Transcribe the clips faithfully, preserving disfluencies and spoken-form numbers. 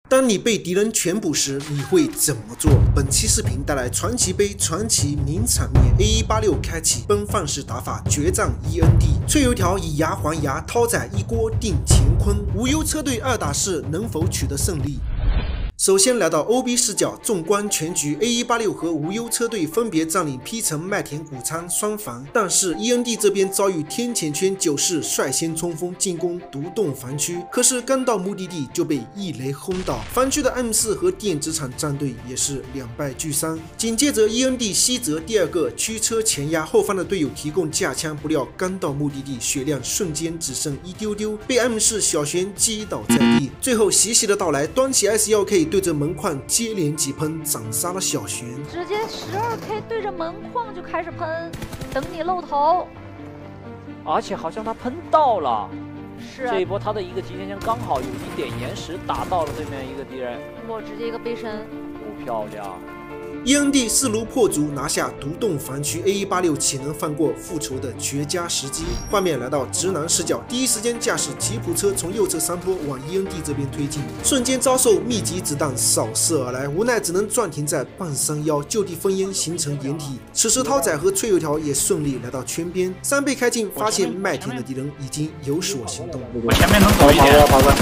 当你被敌人全捕时，你会怎么做？本期视频带来传奇杯传奇名场面 A 一八六开启奔放式打法决战 E N D， 脆油条以牙还牙，涛仔一锅定乾坤，无忧车队二打四能否取得胜利？ 首先来到 O B 视角，纵观全局 ，A 一八六和无忧车队分别占领 P 城、麦田、谷仓双防，但是 E N D 这边遭遇天谴圈九世率先冲锋进攻独栋防区，可是刚到目的地就被一雷轰倒，防区的 M 四和电子厂战队也是两败俱伤。紧接着 E N D 西泽第二个驱车前压，后方的队友提供架枪，不料刚到目的地，血量瞬间只剩一丢丢，被 M 四小旋击倒在地。最后习习的到来，端起 S 一 K。 对着门框接连几喷，斩杀了小玄。 直接十二 K 对着门框就开始喷，等你露头。 而且好像他喷到了， 是、啊、 这一波他的一个极限枪刚好有一点延时打到了对面一个敌人， 我直接一个背身， 不漂亮。 E N D 势如破竹拿下独栋防区 ，A 一八六岂能放过复仇的绝佳时机？画面来到直男视角，第一时间驾驶吉普车从右侧山坡往 E N D 这边推进，瞬间遭受密集子弹扫射而来，无奈只能暂停在半山腰，就地封烟形成掩体。此时涛仔和脆油条也顺利来到圈边，三倍开进，发现麦田的敌人已经有所行动。 我前面能走一点，跑过。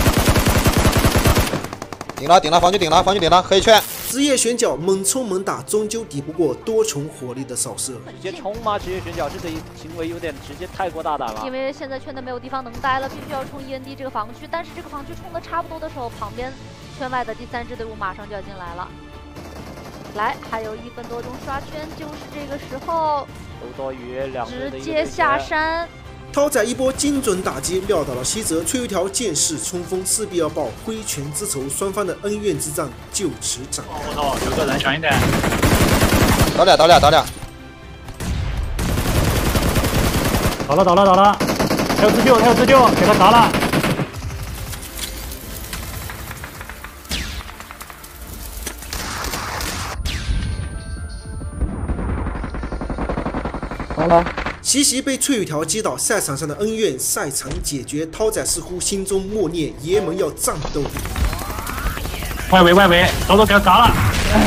顶了，顶了，防区顶了，防区顶了，可以劝。 职业选角猛冲猛打，终究抵不过多重火力的扫射。 直接冲吗？职业选角这个行为有点直接太过大胆了。 因为现在圈内没有地方能待了，必须要冲 E N D 这个防区。但是这个防区冲的差不多的时候，旁边圈外的第三支队伍马上就要进来了。来，还有一分多钟刷圈，就是这个时候。 都多余两直接下山。 涛仔一波精准打击撂倒了西泽，脆油条见势冲锋，势必要报挥拳之仇，双方的恩怨之战就此展开。 我操，有个人强一点，倒俩倒俩倒俩， 倒了倒了倒了，还有自救还有自救，给他砸了。 好了。 习习被脆油条击倒，赛场上的恩怨赛场解决。涛仔似乎心中默念：爷们要战斗。 外围外围，刀都给他砸了。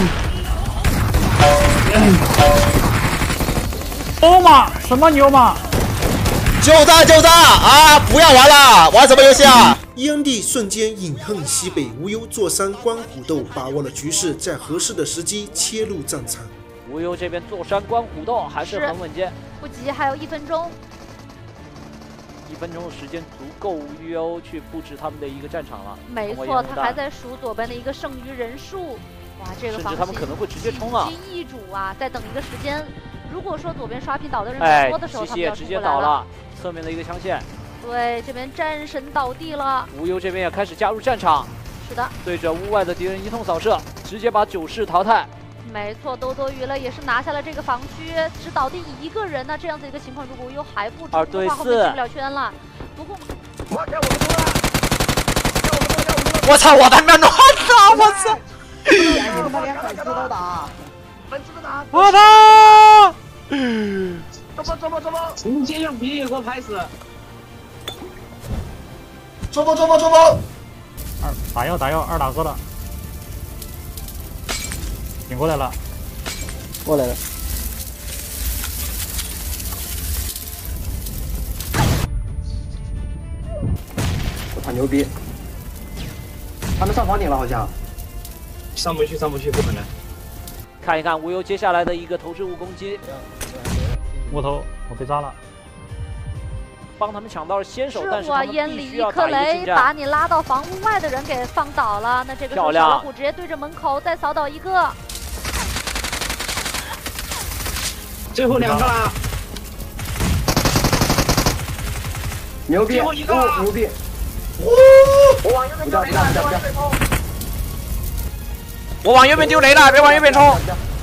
牛马什么牛马？ 就战就战啊！不要玩了，玩什么游戏啊 ？E N D 瞬间饮恨西北，无忧坐山观虎斗，把握了局势，在合适的时机切入战场。 无忧这边坐山观虎斗还是很稳健， 不急，还有一分钟， 一分钟的时间足够无忧去布置他们的一个战场了。 没错，他还在数左边的一个剩余人数。哇，这个甚至他们可能会直接冲啊！ 一击易主啊！再等一个时间，如果说左边刷屏倒的人比较多的时候， 哎、 他们要直接倒了，侧面的一个枪线。 对，这边战神倒地了， 无忧这边也开始加入战场。 是的， 对着屋外的敌人一通扫射，直接把九世淘汰。 没错，多多鱼了也是拿下了这个防区，只倒地一个人呢。这样子一个情况，如果又还不冲的话，后面进不了圈了。不过， 我操！我他妈乱打！我操！我操！ 怎么怎么怎么？直接用皮给我拍死！ 冲锋冲锋冲锋！ 二打药打药，二打喝了。 挺过来了， 过来了。 我操牛逼！他们上房顶了，好像。 上不去，上不去，不可能。 看一看无忧接下来的一个投掷物攻击。 摸头，我被扎了。 帮他们抢到了先手，但是他们必须要打一个近战。烟里一颗雷把你拉到房屋外的人给放倒了。那这个时候小老虎直接对着门口再扫倒一个。 最后两个啦！牛逼！哦，牛逼！我往右边丢雷了，别往右边冲！ 我往右边丢雷了，别往右边冲！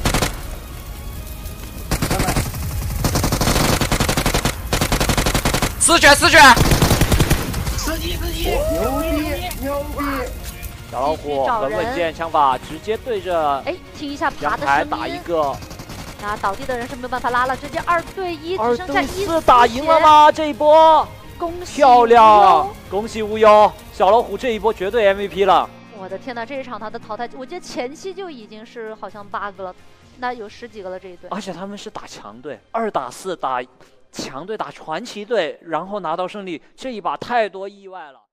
四血四血！ 司机司机！牛逼牛逼！ 小老虎很稳健，枪法直接对着哎，听一下爬的声音，打一个。 那倒地的人是没有办法拉了，直接二对一，只剩下一四打赢了吗？这一波， 恭喜漂亮，恭喜无忧，小老虎这一波绝对 M V P 了。 我的天呐，这一场他的淘汰，我记得前期就已经是好像八个了，那有十几个了这一队。 而且他们是打强队，二打四打强队打传奇队，然后拿到胜利，这一把太多意外了。